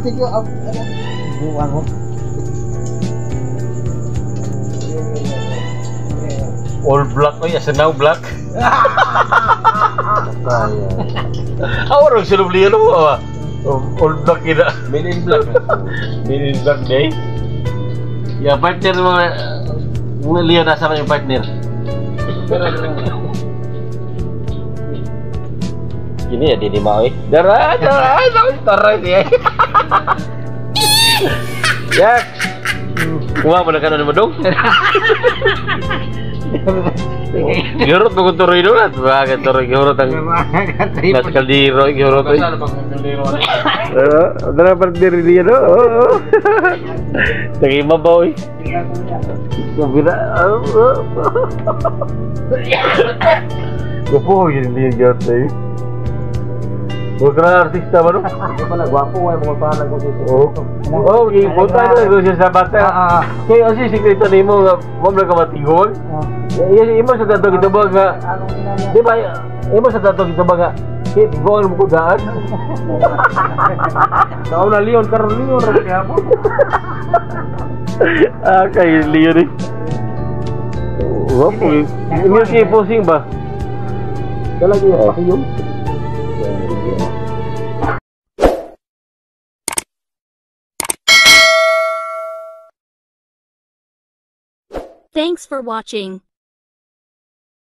plastic ko. Buwang ko. All black ko, asanaw black. Awar ang sinublihan mo, all black kita. Men in black. Men in black day. Ya, partner mo, liyan nasa yung partner. Gini ya, di mau darah dia. Ya, kuha mo na ka na naman dong. Giurot mo kung tuloy doon at bakit tuloy giurot ang nas kaldiro, giurot ay. Dala partner dia do. Lagi mabaw eh. Gabira. Gupo yun dia giurot eh. Bukan artista baru. Pala guwapo ay mga panag ko dito. Oh, punta na ko sa bata. Kaya kasi sikreto nimo nga mo na ka matigol. Imo sa dato kita ba nga. Di ba? Imo sa dato kita ba nga. Kaya tigol mo ko daan. Kau na Leon karon Leon ra kaya mo. Kay Leon eh. Wapo eh. Imo si posing ba? Dala gyud pakiyom. Thanks for watching.